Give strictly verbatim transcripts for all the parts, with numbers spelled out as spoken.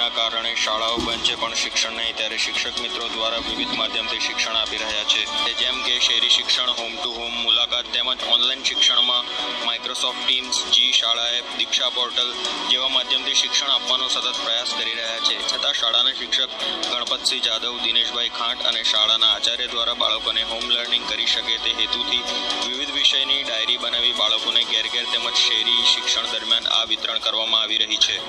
કોરોનાના કારણે શાળાઓ બંધ છે પણ શિક્ષણ નહીં, ત્યારે શિક્ષક મિત્રો દ્વારા વિવિધ માધ્યમથી શિક્ષણ આપી રહ્યા છે, જેમ કે શહેરી શિક્ષણ, હોમ ટુ હોમ મુલાકાત તેમજ ઓનલાઈન શિક્ષણમાં માઇક્રોસોફ્ટ ટીમ્સ, જી શાળા એપ, દીક્ષા પોર્ટલ જેવા માધ્યમથી શિક્ષણ આપવાનો સતત પ્રયાસ કરી રહ્યા છે. છતાં શાળાના શિક્ષક ગણપતસિંહ જાદવ, દિનેશભાઈ ખાંટ અને શાળાના આચાર્ય દ્વારા બાળકોને હોમ લર્નિંગ કરી શકે તે હેતુથી વિવિધ વિષયની ડાયરી બનાવી બાળકોને ઘેર ઘેર તેમજ શહેરી શિક્ષણ દરમિયાન આ વિતરણ કરવામાં આવી રહી છે.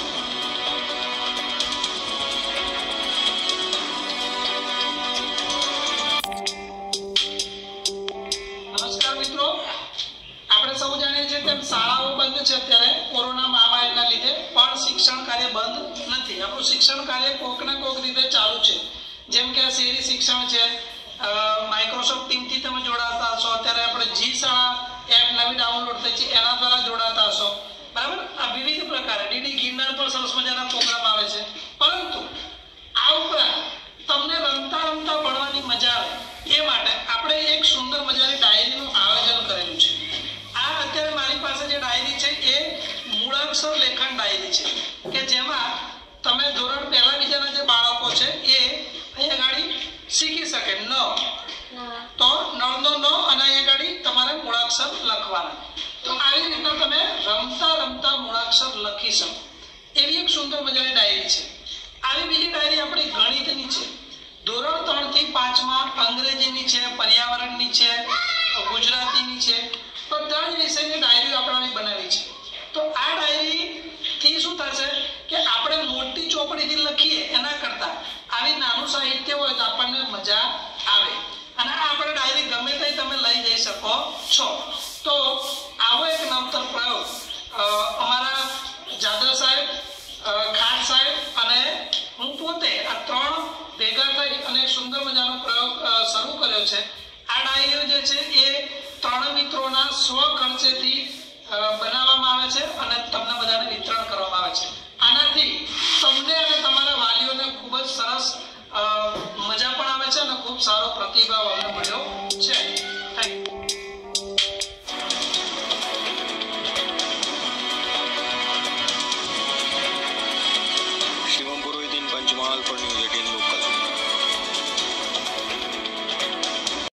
નમસ્કાર મિત્રો, આપણે સૌ જાણીએ છીએ તેમ શાળાઓ બંધ છે અત્યારે કોરોના મહામારીના લીધે, પણ શિક્ષણ કાર્ય બંધ નથી. આપણું શિક્ષણ કાર્ય કોક ના કોક રીતે ચાલુ છે. જેમ કે શહેરી શિક્ષણ છે, માઇક્રોસોફ્ટ ટીમથી તમે જોડાતા હશો, અત્યારે આપણે જી શાળા એપ નવી ડાઉનલોડ થઈ છે એના દ્વારા જોડાતા હશો, બરાબર. આ વિવિધ પ્રકારે ડીડી ગિરનાર પર સરસ મજાના પ્રોગ્રામ આવે છે. પરંતુ આ ઉપરાંત તમને રમતા રમતા ભણવાની મજા આવે એ માટે આપણે એક સુંદર મજાની ડાયરીનું આયોજન કરેલું છે. આ અત્યારે મારી પાસે જે ડાયરી છે એ મૂળાક્ષર લેખન ડાયરી છે, કે જેમાં તમે ધોરણ પહેલા બીજાના જે બાળકો છે એ અહીંયા ગાડી શીખી શકે. ન તો નળનો ન અને અહીંયા ગાડી તમારે મૂળાક્ષર લખવાના. તો આવી રીતના તમે રમતા રમતા મૂળાક્ષર લખી શકો એવી એક સુંદર મજાની ડાયરી છે. આવી બીજી ડાયરી આપણી ગણિતની છે, ધોરણ ત્રણ થી પાંચમાં અંગ્રેજીની છે, પર્યાવરણની છે, ગુજરાતીની છે, બધા જ વિષયની ડાયરીઓ આપણે બનાવી છે. તો આ ડાયરી થી શું થશે કે આપણે મોટી ચોપડીથી લખીએ એના કરતા આવી નાનું સાહિત્ય હોય તો આપણને મજા આવે, અને આ આપણે ડાયરી ગમે તે તમે લઈ જઈ શકો છો. તો આવો એક નવતર પ્રયોગ અમારા જાદવ સાહેબ, ખાન સાહેબ અને હું પોતે આ ત્રણ ભેગા થઈ અને સુંદર મજાનો પ્રયોગ શરૂ કર્યો છે. આ ડાયરીઓ જે છે એ ત્રણ મિત્રોના સ્વ ખર્ચેથી બનાવવામાં આવે છે અને તમને બધાને વિતરણ કરવામાં આવે છે. આનાથી તમને અને તમારા વાલીઓને ખૂબ જ સરસ મજા પણ આવે છે અને ખૂબ સારો પ્રતિભાવ અમને મળ્યો છે. Thank you. Shivam Purohit, Panchmahal, for news eighteen local.